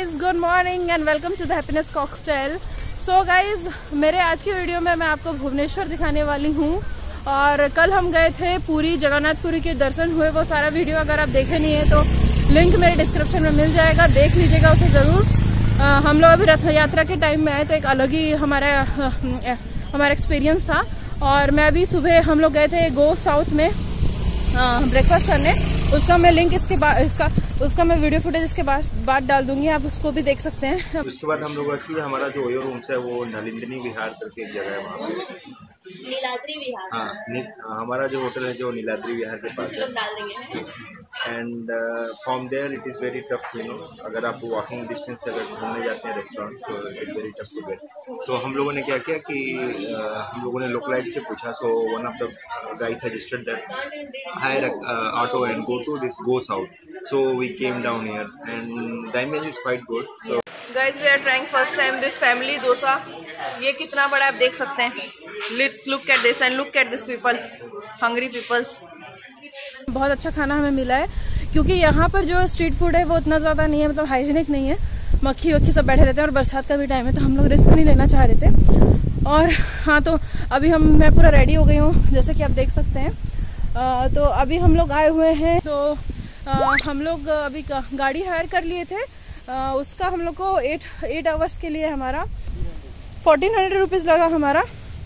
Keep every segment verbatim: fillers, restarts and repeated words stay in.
Guys, good morning and welcome to the happiness cocktail. So guys, मेरे आज की video में मैं आपको भुवनेश्वर दिखाने वाली हूँ। और कल हम गए थे पूरी, जगन्नाथपुरी के दर्शन हुए। वो सारा वीडियो अगर आप देखे नहीं है तो लिंक मेरे डिस्क्रिप्शन में मिल जाएगा, देख लीजिएगा उसे ज़रूर। हम लोग अभी रथ यात्रा के टाइम में आए तो एक अलग ही हमारा हमारा एक्सपीरियंस था। और मैं अभी सुबह हम लोग गए थे गो साउथ में ब्रेकफास्ट करने। उसका मैं लिंक इसके बाद इसका उसका मैं वीडियो फुटेज इसके बाद बाद डाल दूंगी, आप उसको भी देख सकते हैं। उसके बाद हम लोग एक्चुअली हमारा जो ओयो रूम्स है वो नलिंदनी विहार करके एक जगह है वहाँ पे, नीलाद्री विहार। हाँ, हमारा जो होटल है जो नीलाद्री विहार के पास है। And from there it is very tough, you know, अगर आप वॉकिंग डिस्टेंस से अगर घूमने जाते हैं restaurant, so it is very tough to get. So हम लोगों ने क्या किया कि uh, हम लोगों ने लोकलाइट से पूछा। So one of the guide suggested that hire auto and go to this go south. So we came down here and the image is quite good. So guys, we are trying first time this family dosa. ये कितना बड़ा आप देख सकते हैं। Look at this and look at this people, hungry peoples. बहुत अच्छा खाना हमें मिला है क्योंकि यहाँ पर जो स्ट्रीट फूड है वो उतना ज़्यादा नहीं है, मतलब हाइजीनिक नहीं है। मक्खी वक्खी सब बैठे रहते हैं और बरसात का भी टाइम है तो हम लोग रिस्क नहीं लेना चाह रहे थे। और हाँ, तो अभी हम मैं पूरा रेडी हो गई हूँ जैसे कि आप देख सकते हैं। आ, तो अभी हम लोग आए हुए हैं, तो आ, हम लोग अभी गाड़ी हायर कर लिए थे। आ, उसका हम लोग को एट एट आवर्स के लिए हमारा फोर्टीन हंड्रेड रुपीज़ लगा हमारा।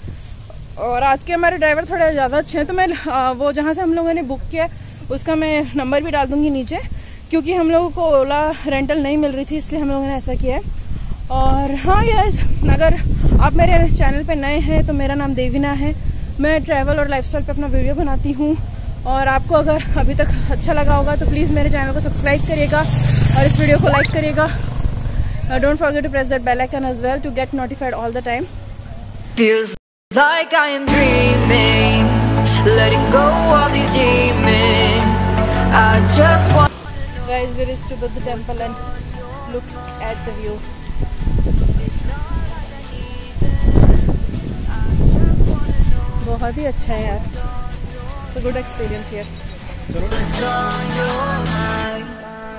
और आज के हमारे ड्राइवर थोड़े ज़्यादा अच्छे हैं, तो मैं आ, वो जहाँ से हम लोगों ने बुक किया उसका मैं नंबर भी डाल दूँगी नीचे, क्योंकि हम लोगों को ओला रेंटल नहीं मिल रही थी इसलिए हम लोगों ने ऐसा किया है। और हाँ यस, अगर आप मेरे चैनल पे नए हैं तो मेरा नाम देवीना है। मैं ट्रैवल और लाइफस्टाइल पे अपना वीडियो बनाती हूँ और आपको अगर अभी तक अच्छा लगा होगा तो प्लीज़ मेरे चैनल को सब्सक्राइब करिएगा और इस वीडियो को लाइक करिएगा। Don't forget to press that bell icon as well to get notified all the time. Feels like I am dreaming, letting go of these demons. I just want Guys, we reached to the temple and look at the view. बहुत ही अच्छा है यार। It's a good experience here. what's on your mind.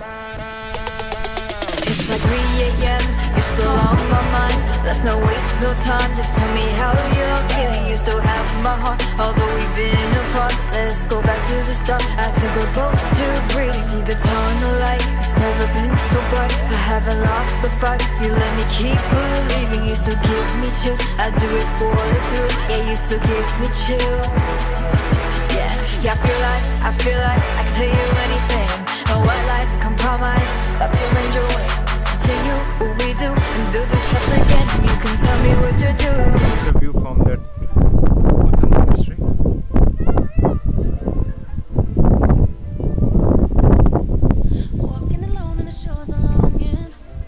It's like three A M You're still on my mind. Let's not waste no time. Just tell me how you're feeling. You still have my heart, although we've been apart. Let's go back to the start. I think we're both too brief. See the tunnel light. It's never been so bright. I haven't lost the fight. You let me keep believing. You still give me chills. I do it for the thrill. Yeah, you still give me chills. Yeah, yeah, I feel like, I feel like I can tell you anything. No white lies, compromise, just up your range of way. Let's continue what we do and build the trust again. You can tell me what to do. this is the view from that Buddha monastery. Walking alone in the shores of longing.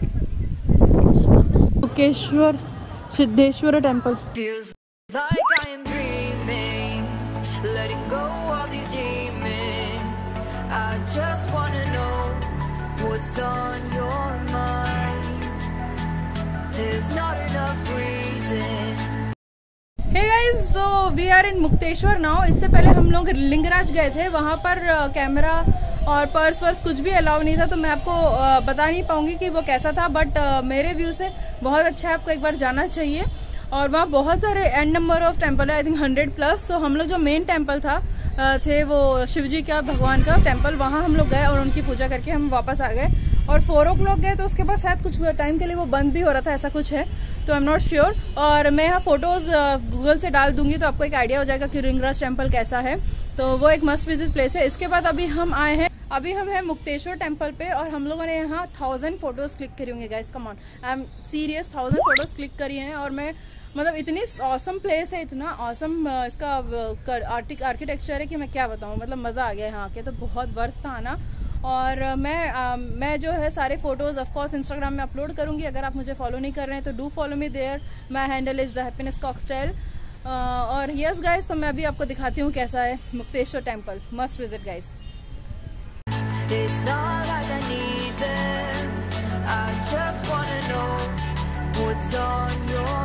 Bhubaneswar Siddheshwara temple. Feels like I am dreaming, letting go of these demons. I just wanna know what's on your mind. There's not enough reason. Hey guys, so we are in Mukteshwar now. इससे पहले हम लोग लिंगराज गए थे, वहाँ पर camera और purse verse कुछ भी अलाउ नहीं था, तो मैं आपको बता नहीं पाऊंगी कि वो कैसा था, बट मेरे व्यू से बहुत अच्छा है, आपको एक बार जाना चाहिए। और वहाँ बहुत सारे एंड नंबर ऑफ टेम्पल है, I think hundred plus. So हम लोग जो मेन टेम्पल था थे वो शिव जी का, भगवान का टेम्पल, वहाँ हम लोग गए और उनकी पूजा करके हम वापस आ गए। और फोर ओ क्लॉक गए तो उसके बाद शायद कुछ टाइम के लिए वो बंद भी हो रहा था, ऐसा कुछ है, तो आई एम नॉट श्योर। और मैं यहाँ फोटोज गूगल से डाल दूंगी तो आपको एक आइडिया हो जाएगा कि लिंगराज टेम्पल कैसा है। तो वो एक मस्ट विजिट प्लेस है। इसके बाद अभी हम आए हैं, अभी हम हैं मुक्तेश्वर टेम्पल पे और हम लोगों ने यहाँ थाउजेंड फोटोज क्लिक करी होंगे guys, come on, I am serious, thousand photos click करी हैं। और मैं मतलब इतनी ऑसम प्लेस है, इतना ऑसम इसका आर्किटेक्चर है कि मैं क्या बताऊँ, मतलब मज़ा आ गया यहाँ आके, तो बहुत वर्थ था आना। और मैं आ, मैं जो है सारे फोटोज़ ऑफ कोर्स इंस्टाग्राम में अपलोड करूँगी। अगर आप मुझे फॉलो नहीं कर रहे हैं तो do follow me there, my handle is the happiness cocktail. और यस गाइस, तो मैं अभी आपको दिखाती हूँ कैसा है Mukteshwar temple, must visit guys. What's on your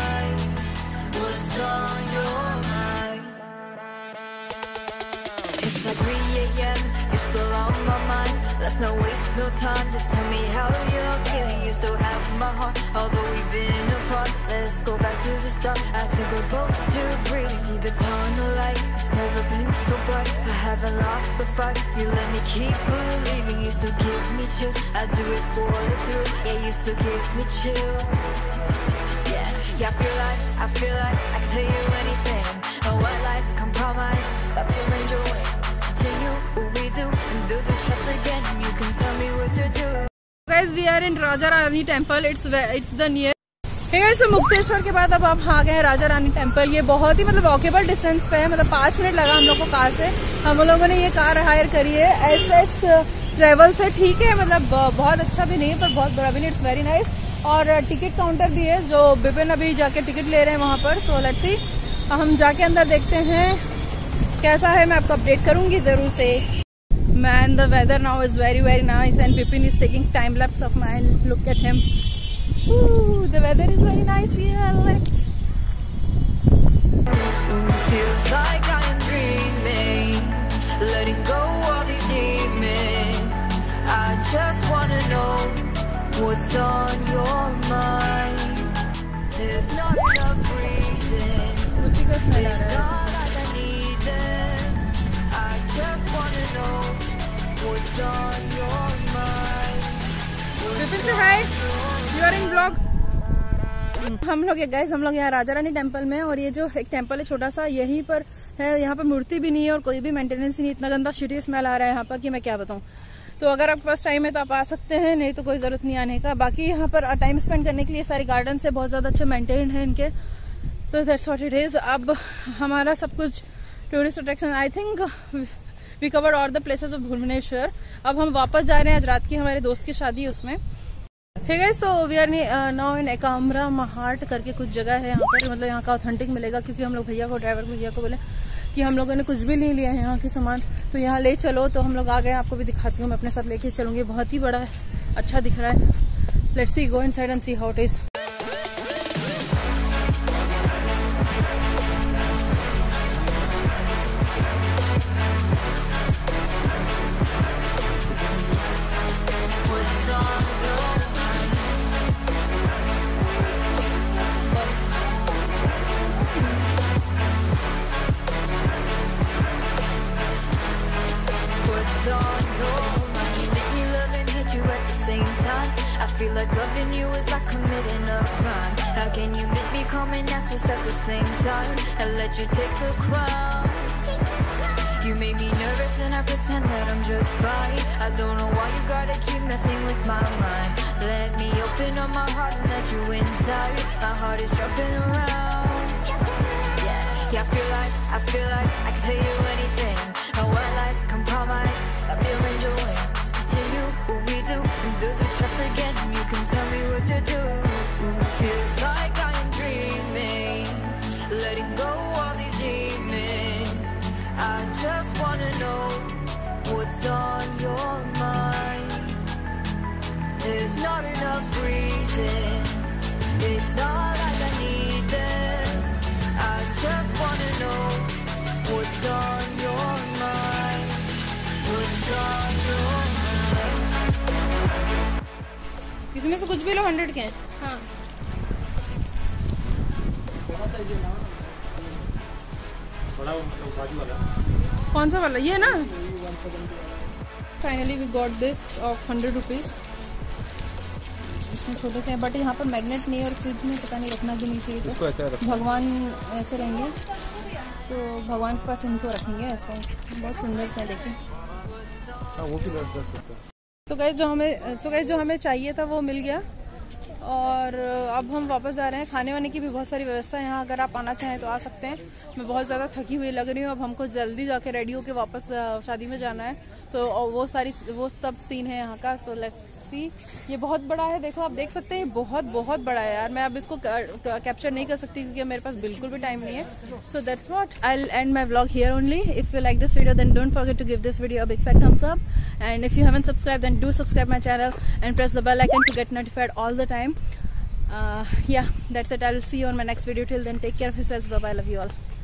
mind? What's on your mind? It's like three A M You're still on my mind. Let's not waste no time. Just tell me how you're feeling. You still have my heart, although we've been apart. Let's go back to the start. I think we're both too brief. See the tunnel light, it's never been so bright. I haven't lost the fight. You let me keep believing. You still give me chills. I do it for the thrill. Yeah, you still give me chills. Yeah, yeah, I feel like, I feel like I can tell you anything. No white lies, compromise. Just stop your range away. Let's continue what we do and build the trust again. You can tell me what to do. Guys, we are in Raja Rani Temple. It's it's the near. Hey guys, so Mukteshwar के बाद अब आप आ गए हैं Raja Rani temple. ये बहुत ही मतलब walkable distance पे है, मतलब पाँच मिनट लगा हम लोग को कार से। हम लोगों ने ये कार हायर करी है एस एस ट्रेवल से। ठीक है, मतलब बहुत अच्छा भी नहीं है पर बहुत बड़ा भी नहीं। It's very nice. और टिकट काउंटर भी है जो विपिन अभी जाके टिकट ले रहे हैं वहाँ पर। तो लेट्स सी, हम जाके अंदर देखते हैं कैसा है। मैं आपको अपडेट करूंगी जरूर से। Man, the weather now is very very nice and Vipin is taking time lapse of mine. Look at him. Ooh, the weather is very nice here. Let's. Feels like I'm dreaming, letting go of these demons. I just wanna know what's on your mind. There's not enough reason. उसी का smell आ रहा है। All I need them. I just wanna know what's on your mind. Vipin से hi. You are in vlog. हम लोग guys हम लोग यहाँ राजा रानी टेम्पल में, और ये जो एक टेम्पल है छोटा सा यहीं पर है। यहाँ पर मूर्ति भी नहीं है और कोई भी मेंटेनेंस नहीं। इतना गंदा शिटी स्मेल आ रहा है यहाँ पर कि मैं क्या बताऊँ। तो अगर आपके पास टाइम है तो आप आ सकते हैं, नहीं तो कोई जरूरत नहीं आने का। बाकी यहाँ पर टाइम स्पेंड करने के लिए सारे गार्डन है, बहुत ज्यादा अच्छे मेंटेन है इनके। तो दैट्स व्हाट इट इज। अब हमारा सब कुछ tourist attraction, I think we cover all the places of Bhubaneswar. अब हम वापस जा रहे हैं। आज रात की हमारे दोस्त की शादी है उसमें। ठीक है, so we are now in Ekamra Haat करके कुछ जगह है यहाँ पर। मतलब यहाँ का ऑथेंटिक मिलेगा, क्योंकि हम लोग भैया को ड्राइवर भैया को बोले कि हम लोगों ने कुछ भी नहीं लिया है यहाँ के सामान, तो यहाँ ले चलो। तो हम लोग आ गए, आपको भी दिखाती हूँ। मैं अपने साथ लेके चलूंगी। बहुत ही बड़ा है, अच्छा दिख रहा है। Let's see, go inside and see how it is. I feel like loving you is like committing a crime. How can you make me come and act just at the same time and let you take the crown? You made me nervous and I pretend that I'm just fine. I don't know why you gotta keep messing with my mind. Let me open up my heart and let you inside. My heart is jumping around. Yeah, yeah, I feel like, I feel like I can tell you anything. No white lies, compromise, just let me arrange a way. Let's continue what we do and build the trust again. You can tell me what to do. Feels like I'm dreaming, letting go of these demons. I just wanna know what's on your mind. There's not enough reason. It's not like I need them. I just wanna know what's on your mind. What's on your mind. इसमें से कुछ भी लो, hundred के हैं। हाँ, कौन सा वाला? ये ना। Finally we got this of hundred rupees. इसमें छोटे से हैं, बट यहाँ पर मैग्नेट नहीं है और फ्रिज में पता नहीं रखना भी नहीं चाहिए। तो भगवान ऐसे रहेंगे, तो भगवान के पास इनको रखेंगे ऐसे। बहुत सुंदर से देखिए। वो भी लग सकता है। तो गाइस जो हमें तो गाइस जो हमें चाहिए था वो मिल गया, और अब हम वापस जा रहे हैं। खाने वाने की भी बहुत सारी व्यवस्था है यहाँ, अगर आप आना चाहें तो आ सकते हैं। मैं बहुत ज़्यादा थकी हुई लग रही हूँ। अब हमको जल्दी जाके रेडी होके वापस शादी में जाना है, तो वो सारी वो सब सीन है यहाँ का। तो लेट्स सी। ये बहुत बड़ा है, देखो आप देख सकते हैं, बहुत बहुत बड़ा है यार। मैं अब इसको कैप्चर नहीं कर सकती क्योंकि मेरे पास बिल्कुल भी टाइम नहीं है। So that's what I will end my vlog here only. If you like this video then don't forget to give this video a big fat thumbs up, and if you haven't subscribe then do subscribe my channel and press the bell icon to get notified all the time. Uh, yeah, that's it. I'll see you on my next video. Till then, take care of yourselves. Bye bye. Love you all.